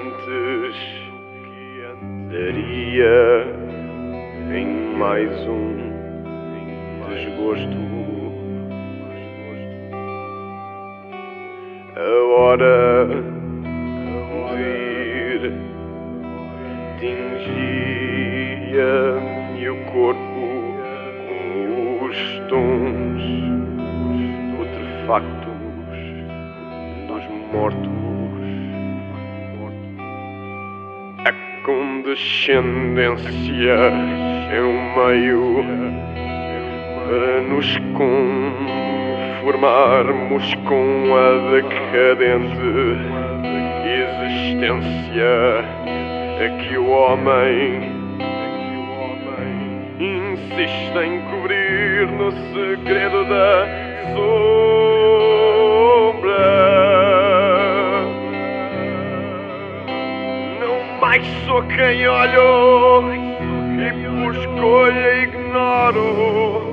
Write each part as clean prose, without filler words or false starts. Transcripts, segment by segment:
antes daria em mais um desgosto. A hora de ir tingia-me o corpo com os tons putrefactos dos mortos. A condescendência é um meio para nos conformarmos com a decadente existência a que o homem insiste em cobrir no segredo da sombra. Não mais sou quem olho e por escolha ignoro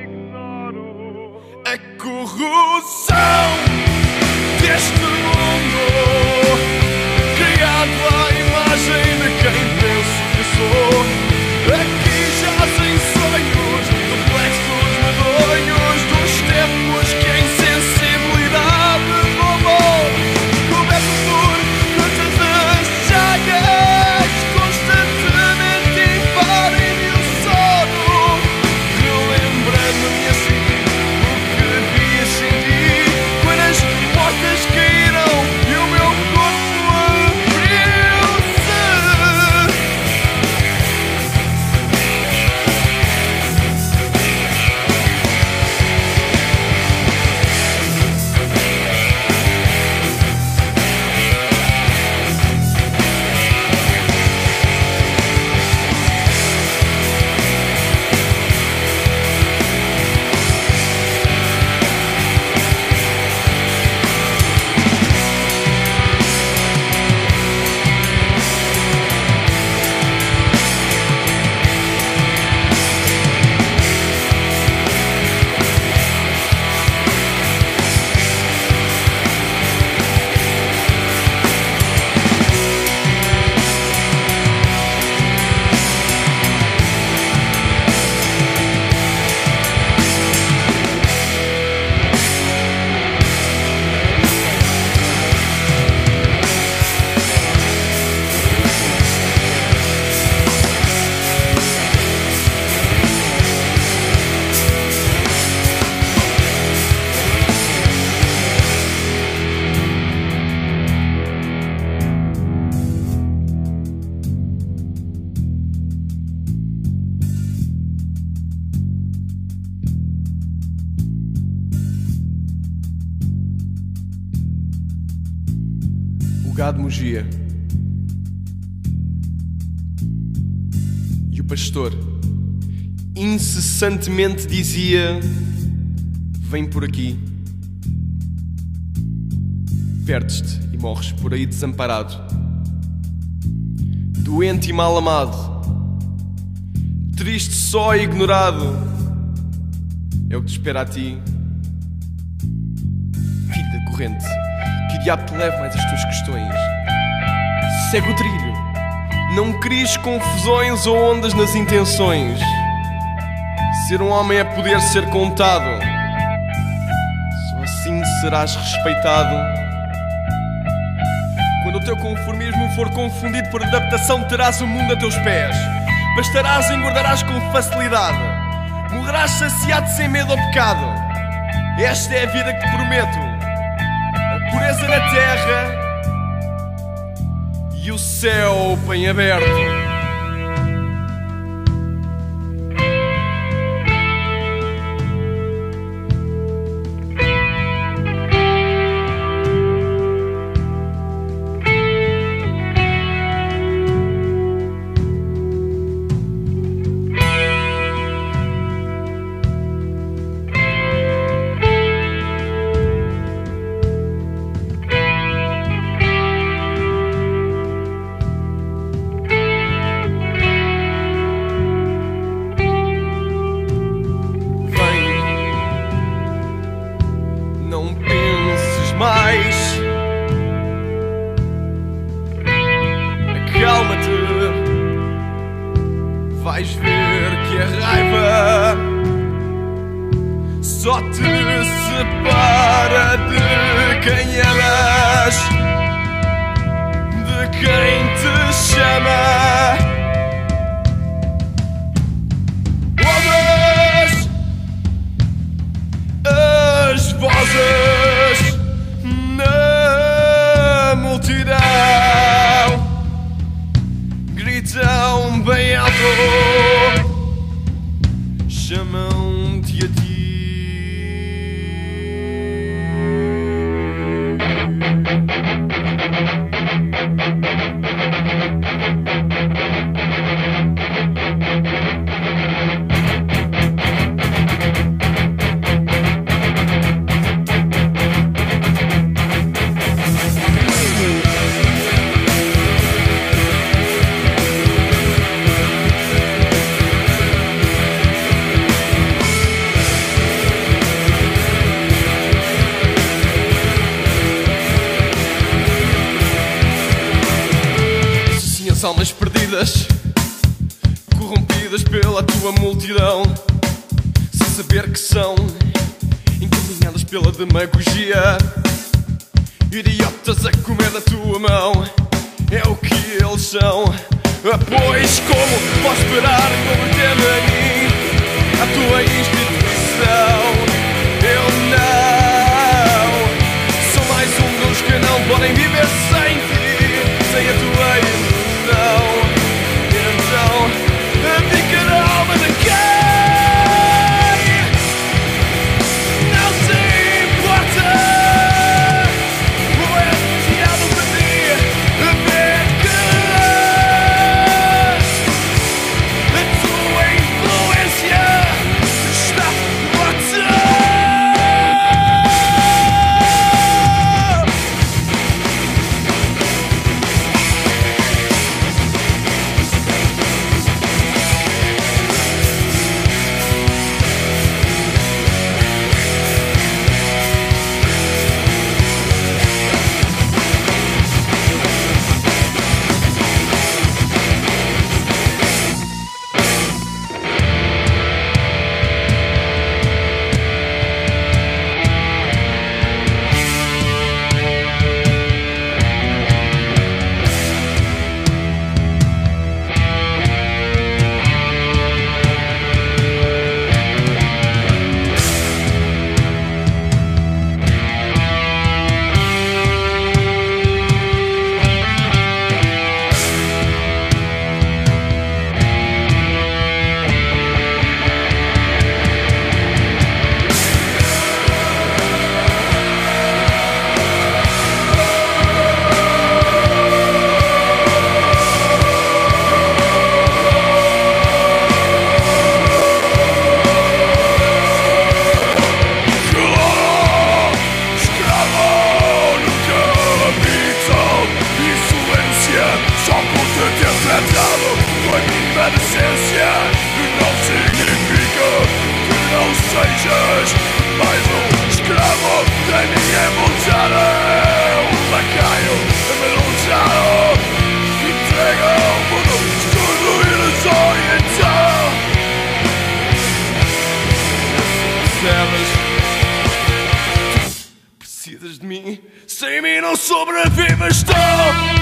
a corrupção deste mundo, criado à imagem de quem penso que sou. Aqui jazem sonhos, reflexos medonhos dos tempos que a insensibilidade roubou, coberto por quantas chagas constantemente invadem o sono, relembrando-me assim o que vi e senti quando as portas caíram e o meu corpo abriu-se. O gado mugia e o pastor incessantemente dizia: vem por aqui. Perdes-te e morres por aí desamparado, doente e mal amado, triste, só e ignorado. É o que te espera a ti, vida corrente. Que o diabo te leve mais as tuas questões. Segue o trilho, não cries confusões ou ondas nas intenções. Ser um homem é poder ser contado, só assim serás respeitado. Quando o teu conformismo for confundido por adaptação, terás o mundo a teus pés. Bastarás e engordarás com facilidade, morrerás saciado sem medo ao pecado. Esta é a vida que te prometo, pureza na terra e o céu bem aberto. vais ver que a raiva só te separa de quem amas, de quem te chama. Ouves as vozes na multidão, gritam bem alto, chamam-te a ti. As almas perdidas, corrompidas pela tua multidão, sem saber que são encaminhadas pela demagogia, idiotas a comer da tua mão, é o que eles são. Pois como posso esperar converter-me a mim, a tua instituição? Eu não sou mais um dos que não podem viver sem ti, sem a tua ilusão. Então, fica na alma de quem não se importa. O entusiasmo para ti, ver que a tua influência está morta. Sejas mais escravo da minha multada, lacaio amenizado, entrega ao mundo tudo e desorientado. Precisas de mim, sem mim não sobrevives. Estou